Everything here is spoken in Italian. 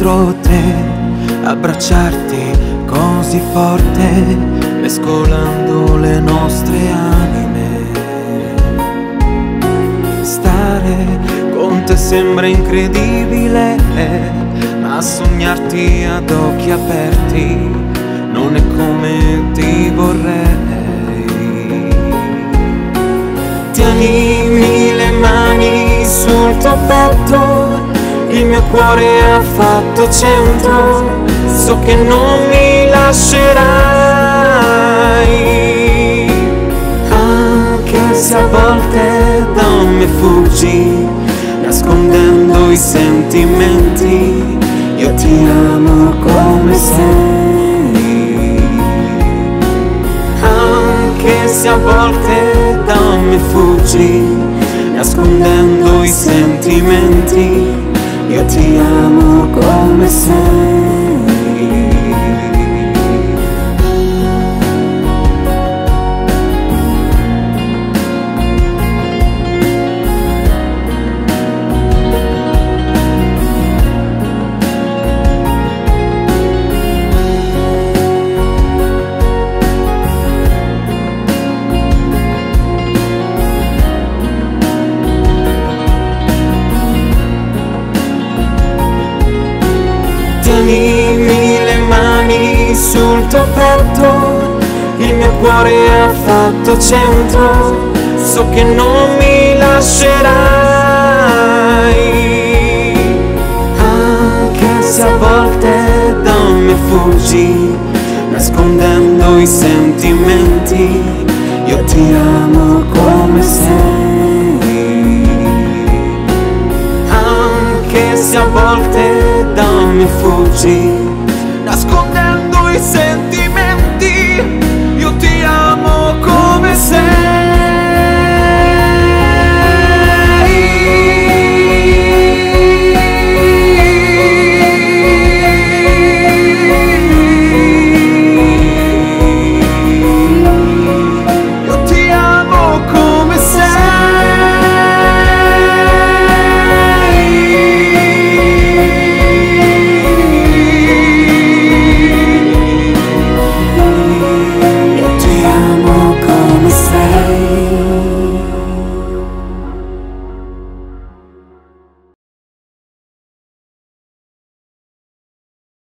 dentro te, abbracciarti così forte, mescolando le nostre anime. Stare con te sembra incredibile, ma sognarti ad occhi aperti non è come ti vorrei. Tienimi le mani sul tuo petto, il mio cuore ha fatto centro, so che non mi lascerai. Anche se a volte da me fuggi, nascondendo i sentimenti, io ti amo come sei. Anche se a volte da me fuggi, nascondendo i sentimenti, io ti amo come sei. Tienimi le mani sul tuo petto, il mio cuore ha fatto centro, so che non mi lascerai. Anche se a volte da me fuggi, nascondendo i sentimenti, io ti amo come sei. Anche se a volte da me fuggi, nascondendo i sentimenti,